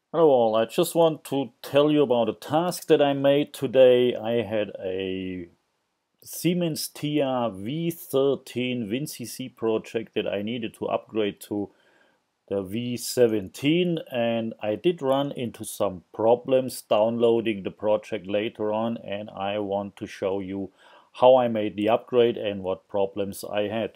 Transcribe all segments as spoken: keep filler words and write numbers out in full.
Hello all, I just want to tell you about a task that I made today. I had a Siemens T I A V thirteen WinCC project that I needed to upgrade to the V seventeen, and I did run into some problems downloading the project later on, and I want to show you how I made the upgrade and what problems I had.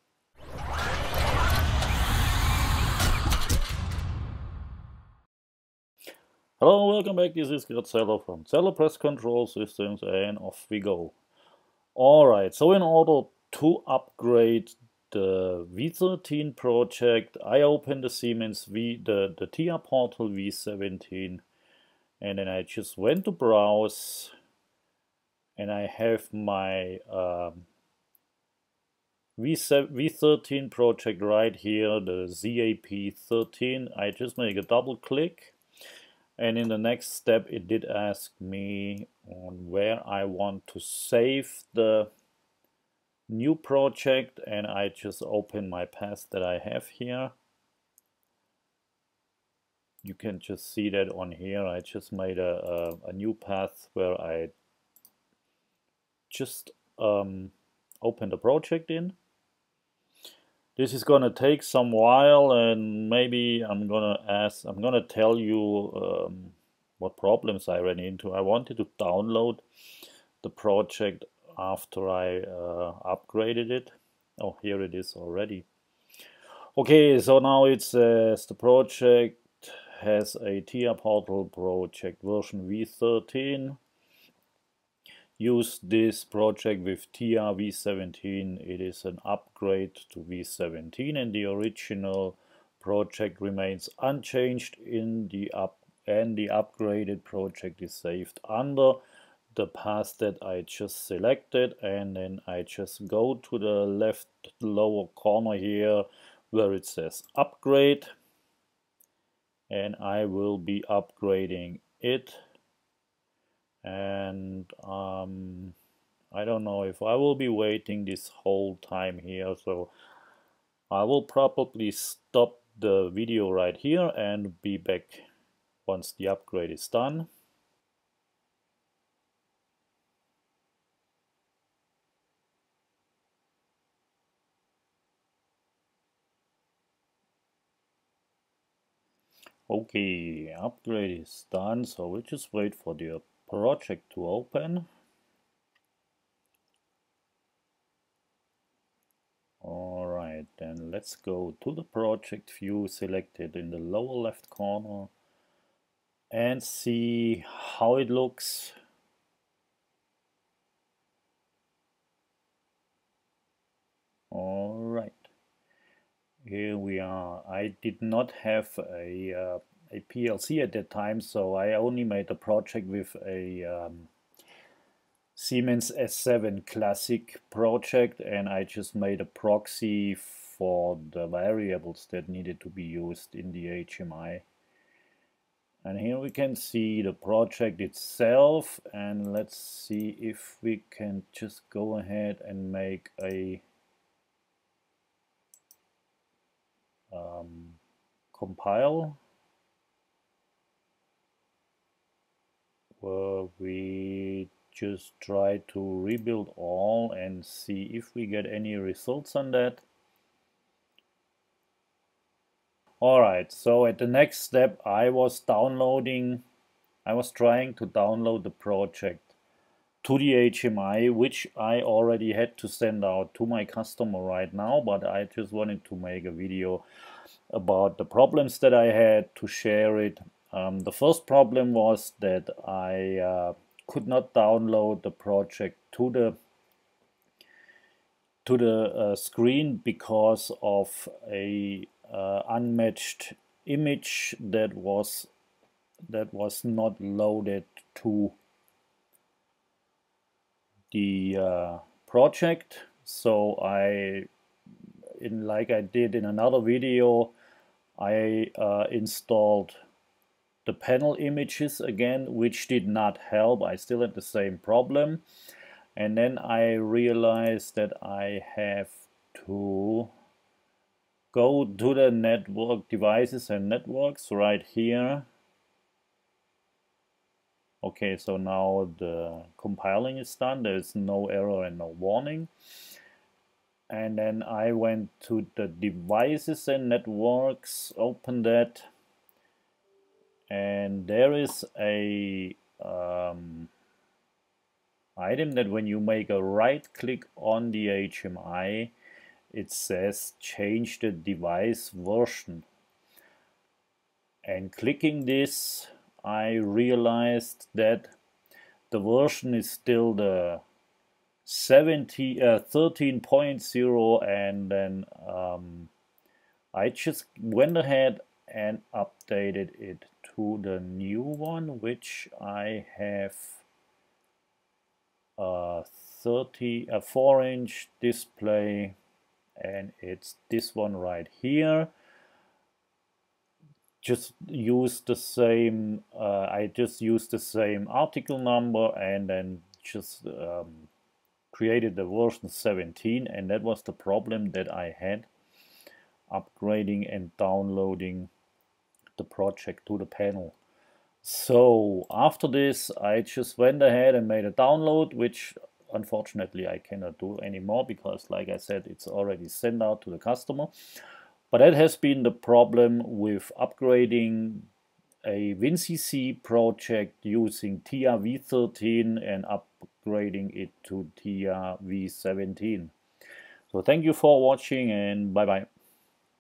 Hello, welcome back. This is Gerd Zeller from Zeller Presscontrol Systems, and off we go. Alright, so in order to upgrade the V thirteen project, I opened the Siemens V, the, the T I A portal V seventeen, and then I just went to browse, and I have my um, V thirteen project right here, the Z A P thirteen. I just make a double click. And in the next step, it did ask me on where I want to save the new project, and I just open my path that I have here. You can just see that on here. I just made a, a, a new path where I just um, opened the project in. This is gonna take some while, and maybe I'm gonna ask, I'm gonna tell you um, what problems I ran into. I wanted to download the project after I uh, upgraded it. Oh, here it is already. Okay, so now it says the project has a T I A portal project version V thirteen. Use this project with T I A V seventeen. It is an upgrade to V seventeen, and the original project remains unchanged in the up and the upgraded project is saved under the path that I just selected, and then I just go to the left lower corner here where it says upgrade, and I will be upgrading it. And um, I don't know if I will be waiting this whole time here, so I will probably stop the video right here and be back once the upgrade is done. Okay, upgrade is done, so we'll just wait for the project to open. Alright, then let's go to the project view selected in the lower left corner and see how it looks. Alright, here we are. I did not have a, uh, a P L C at that time, so I only made a project with a um, Siemens S seven Classic project, and I just made a proxy for the variables that needed to be used in the H M I. And here we can see the project itself, and let's see if we can just go ahead and make a um, compile where we just try to rebuild all and see if we get any results on that. Alright, so at the next step I was downloading, I was trying to download the project to the H M I, which I already had to send out to my customer right now, but I just wanted to make a video about the problems that I had to share it. Um, the first problem was that I uh, could not download the project to the to the uh, screen because of a uh, unmatched image that was that was not loaded to the uh, project. So I, in like I did in another video, I uh, installed the panel images again, which did not help. I still had the same problem. And then I realized that I have to go to the network devices and networks right here Okay, so now the compiling is done. There's no error and no warning. And then I went to the devices and networks, open that, and there is a um, item that when you make a right click on the H M I, it says change the device version. And clicking this, I realized that the version is still the seventy, uh, thirteen point zero, and then um, I just went ahead and updated it to the new one, which I have a thirty, a four inch display, and it's this one right here. Just use the same, uh, I just used the same article number and then just um, created the version seventeen, and that was the problem that I had upgrading and downloading the project to the panel. So after this I just went ahead and made a download, which unfortunately I cannot do anymore because, like I said, it's already sent out to the customer. But that has been the problem with upgrading a WinCC project using T I A V thirteen and upgrading it to T I A V seventeen. So thank you for watching, and bye bye.